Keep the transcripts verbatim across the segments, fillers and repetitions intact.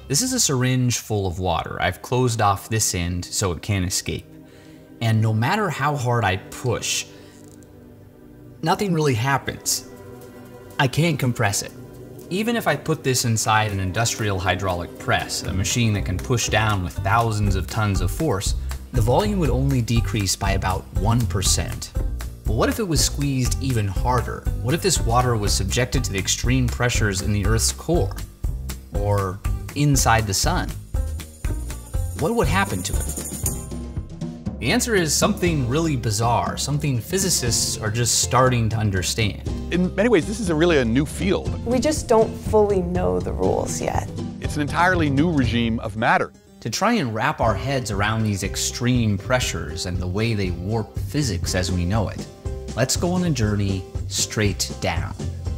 This is a syringe full of water. I've closed off this end so it can't escape. And no matter how hard I push, nothing really happens. I can't compress it. Even if I put this inside an industrial hydraulic press, a machine that can push down with thousands of tons of force, the volume would only decrease by about one percent. But what if it was squeezed even harder? What if this water was subjected to the extreme pressures in the Earth's core? Or inside the sun? What would happen to it? The answer is something really bizarre, something physicists are just starting to understand. In many ways, this is a really a new field. We just don't fully know the rules yet. It's an entirely new regime of matter. To try and wrap our heads around these extreme pressures and the way they warp physics as we know it, let's go on a journey straight down.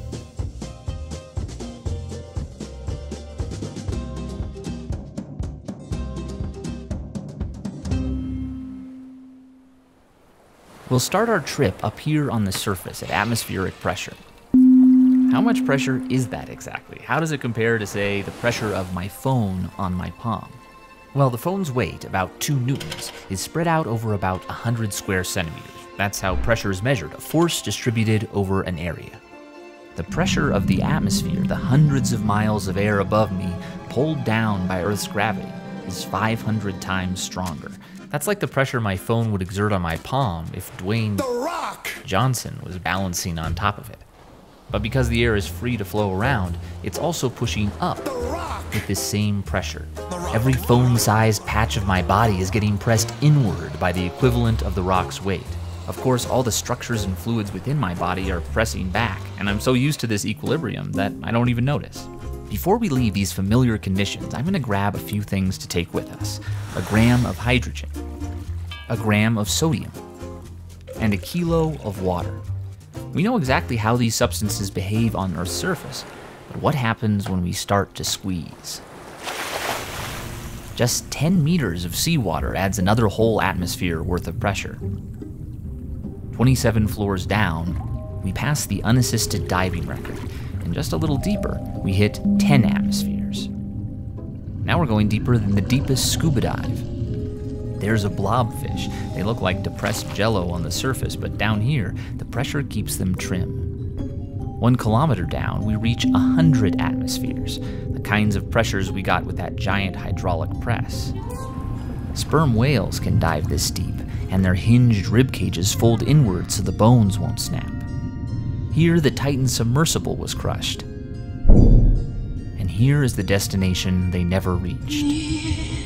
We'll start our trip up here on the surface at atmospheric pressure. How much pressure is that exactly? How does it compare to, say, the pressure of my phone on my palm? Well, the phone's weight, about two newtons, is spread out over about one hundred square centimeters. That's how pressure is measured, a force distributed over an area. The pressure of the atmosphere, the hundreds of miles of air above me, pulled down by Earth's gravity, is five hundred times stronger. That's like the pressure my phone would exert on my palm if Dwayne The Rock Johnson was balancing on top of it. But because the air is free to flow around, it's also pushing up The Rock with this same pressure. Every phone-sized patch of my body is getting pressed inward by the equivalent of the rock's weight. Of course, all the structures and fluids within my body are pressing back, and I'm so used to this equilibrium that I don't even notice. Before we leave these familiar conditions, I'm gonna grab a few things to take with us. A gram of hydrogen, a gram of sodium, and a kilo of water. We know exactly how these substances behave on Earth's surface, but what happens when we start to squeeze? Just ten meters of seawater adds another whole atmosphere worth of pressure. twenty-seven floors down, we pass the unassisted diving record, and just a little deeper, we hit ten atmospheres. Now we're going deeper than the deepest scuba dive. There's a blobfish. They look like depressed jello on the surface, but down here, the pressure keeps them trim. One kilometer down, we reach one hundred atmospheres, the kinds of pressures we got with that giant hydraulic press. Sperm whales can dive this deep, and their hinged rib cages fold inward so the bones won't snap. Here, the Titan submersible was crushed. And here is the destination they never reached.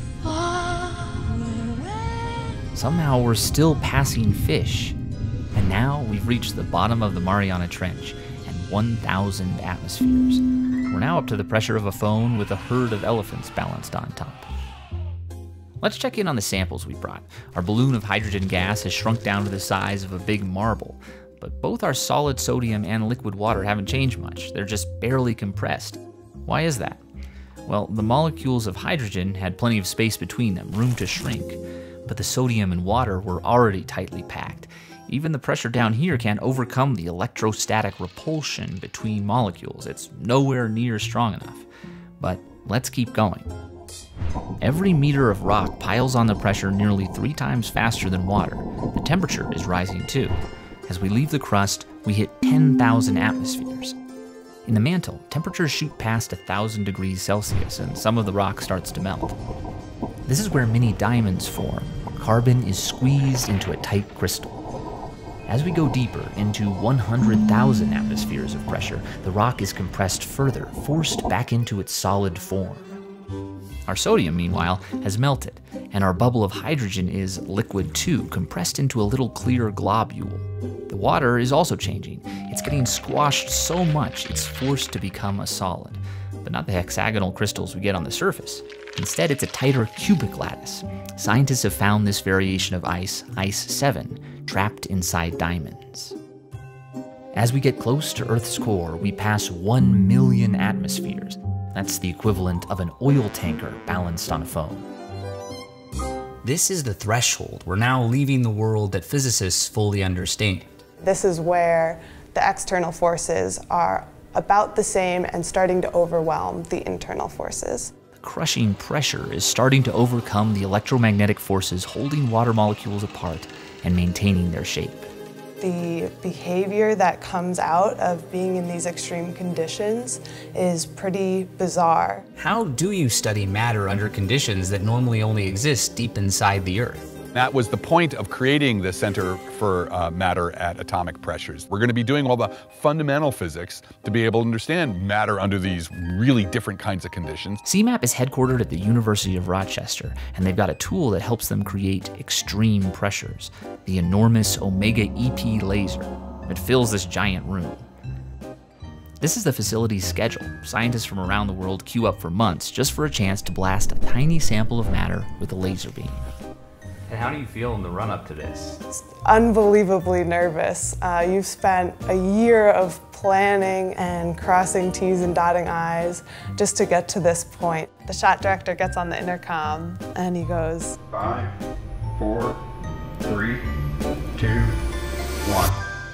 Somehow we're still passing fish, and now we've reached the bottom of the Mariana Trench and one thousand atmospheres. We're now up to the pressure of a phone with a herd of elephants balanced on top. Let's check in on the samples we brought. Our balloon of hydrogen gas has shrunk down to the size of a big marble, but both our solid sodium and liquid water haven't changed much. They're just barely compressed. Why is that? Well, the molecules of hydrogen had plenty of space between them, room to shrink. But the sodium and water were already tightly packed. Even the pressure down here can't overcome the electrostatic repulsion between molecules. It's nowhere near strong enough. But let's keep going. Every meter of rock piles on the pressure nearly three times faster than water. The temperature is rising too. As we leave the crust, we hit ten thousand atmospheres. In the mantle, temperatures shoot past one thousand degrees Celsius, and some of the rock starts to melt. This is where mini diamonds form. Carbon is squeezed into a tight crystal. As we go deeper into one hundred thousand atmospheres of pressure, the rock is compressed further, forced back into its solid form. Our sodium, meanwhile, has melted, and our bubble of hydrogen is liquid too, compressed into a little clear globule. The water is also changing. It's getting squashed so much it's forced to become a solid, but not the hexagonal crystals we get on the surface. Instead, it's a tighter cubic lattice. Scientists have found this variation of ice, ice seven, trapped inside diamonds. As we get close to Earth's core, we pass one million atmospheres. That's the equivalent of an oil tanker balanced on a phone. This is the threshold. We're now leaving the world that physicists fully understand. This is where the external forces are about the same and starting to overwhelm the internal forces. crushing pressure is starting to overcome the electromagnetic forces holding water molecules apart and maintaining their shape. The behavior that comes out of being in these extreme conditions is pretty bizarre. How do you study matter under conditions that normally only exist deep inside the Earth? That was the point of creating the Center for uh, Matter at Atomic Pressures. We're going to be doing all the fundamental physics to be able to understand matter under these really different kinds of conditions. C MAP is headquartered at the University of Rochester, and they've got a tool that helps them create extreme pressures, the enormous Omega E P laser. It fills this giant room. This is the facility's schedule. Scientists from around the world queue up for months just for a chance to blast a tiny sample of matter with a laser beam. And how do you feel in the run-up to this? It's unbelievably nervous. Uh, you've spent a year of planning and crossing T's and dotting I's just to get to this point. The shot director gets on the intercom and he goes, Five, four, three, two, one.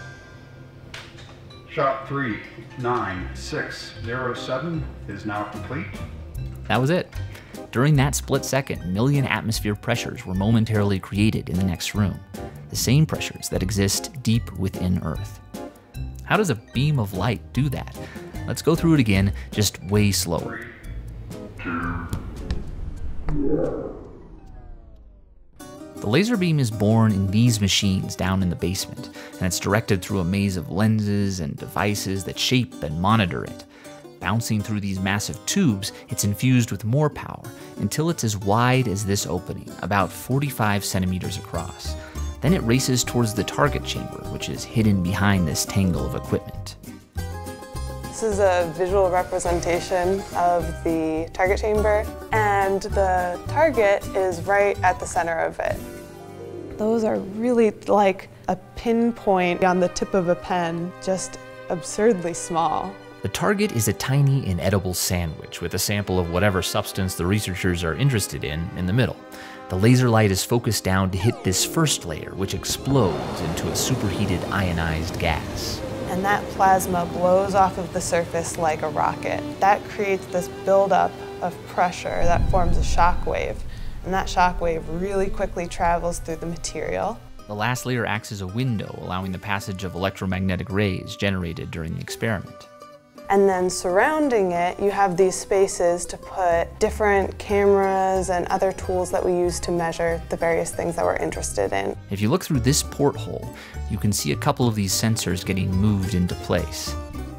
Shot three, nine, six, zero, seven is now complete. That was it. During that split second, million atmosphere pressures were momentarily created in the next room, the same pressures that exist deep within Earth. How does a beam of light do that? Let's go through it again, just way slower. The laser beam is born in these machines down in the basement, and it's directed through a maze of lenses and devices that shape and monitor it. Bouncing through these massive tubes, it's infused with more power until it's as wide as this opening, about forty-five centimeters across. Then it races towards the target chamber, which is hidden behind this tangle of equipment. This is a visual representation of the target chamber, and the target is right at the center of it. Those are really like a pinpoint on the tip of a pen, just absurdly small. The target is a tiny inedible sandwich with a sample of whatever substance the researchers are interested in in the middle. The laser light is focused down to hit this first layer, which explodes into a superheated ionized gas. And that plasma blows off of the surface like a rocket. That creates this buildup of pressure that forms a shock wave. And that shock wave really quickly travels through the material. The last layer acts as a window, allowing the passage of electromagnetic rays generated during the experiment. And then surrounding it, you have these spaces to put different cameras and other tools that we use to measure the various things that we're interested in. If you look through this porthole, you can see a couple of these sensors getting moved into place.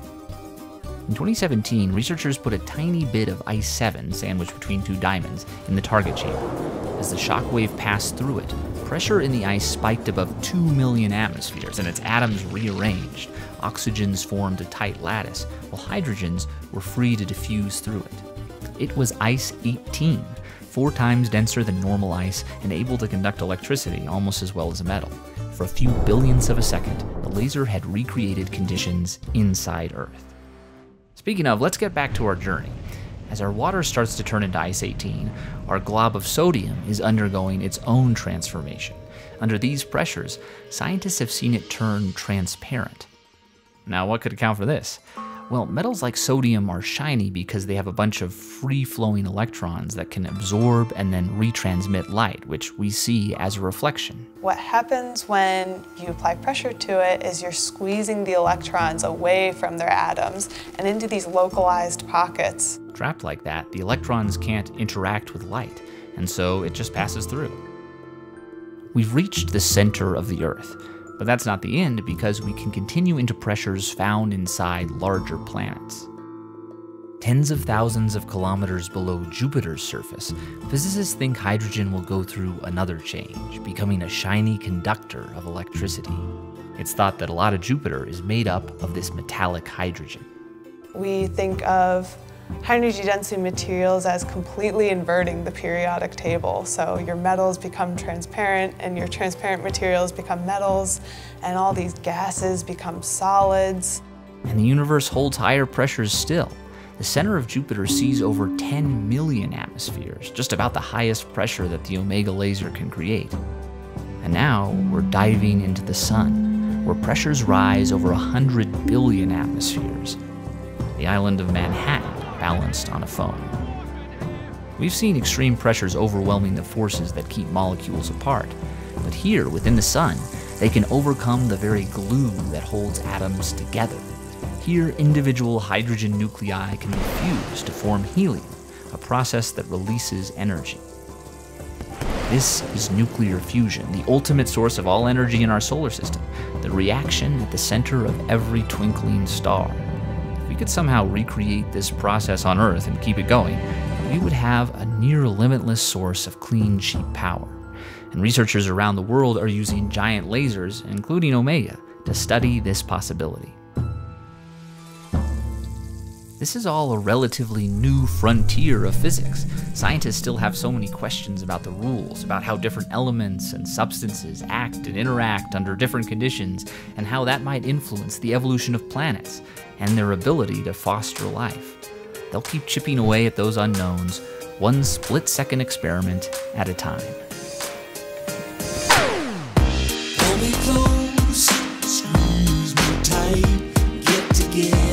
In twenty seventeen, researchers put a tiny bit of ice seven sandwiched between two diamonds in the target chamber. As the shock wave passed through it, pressure in the ice spiked above two million atmospheres and its atoms rearranged. Oxygens formed a tight lattice, while hydrogens were free to diffuse through it. It was ice eighteen, four times denser than normal ice and able to conduct electricity almost as well as a metal. For a few billionths of a second, the laser had recreated conditions inside Earth. Speaking of, let's get back to our journey. As our water starts to turn into ice eighteen, our glob of sodium is undergoing its own transformation. Under these pressures, scientists have seen it turn transparent. Now, what could account for this? Well, metals like sodium are shiny because they have a bunch of free-flowing electrons that can absorb and then retransmit light, which we see as a reflection. What happens when you apply pressure to it is you're squeezing the electrons away from their atoms and into these localized pockets. Trapped like that, the electrons can't interact with light, and so it just passes through. We've reached the center of the Earth. But that's not the end, because we can continue into pressures found inside larger planets. Tens of thousands of kilometers below Jupiter's surface, physicists think hydrogen will go through another change, becoming a shiny conductor of electricity. It's thought that a lot of Jupiter is made up of this metallic hydrogen. We think of high-energy density materials as completely inverting the periodic table. So your metals become transparent, and your transparent materials become metals, and all these gases become solids. And the universe holds higher pressures still. The center of Jupiter sees over ten million atmospheres, just about the highest pressure that the Omega laser can create. And now we're diving into the sun, where pressures rise over one hundred billion atmospheres. The island of Manhattan balanced on a phone. We've seen extreme pressures overwhelming the forces that keep molecules apart. But here, within the sun, they can overcome the very glue that holds atoms together. Here, individual hydrogen nuclei can be fused to form helium, a process that releases energy. This is nuclear fusion, the ultimate source of all energy in our solar system, the reaction at the center of every twinkling star. If we could somehow recreate this process on Earth and keep it going, we would have a near limitless source of clean, cheap power. And researchers around the world are using giant lasers, including Omega, to study this possibility. This is all a relatively new frontier of physics. Scientists still have so many questions about the rules, about how different elements and substances act and interact under different conditions, and how that might influence the evolution of planets and their ability to foster life. They'll keep chipping away at those unknowns, one split-second experiment at a time. Hold me close, squeeze me tight, get together.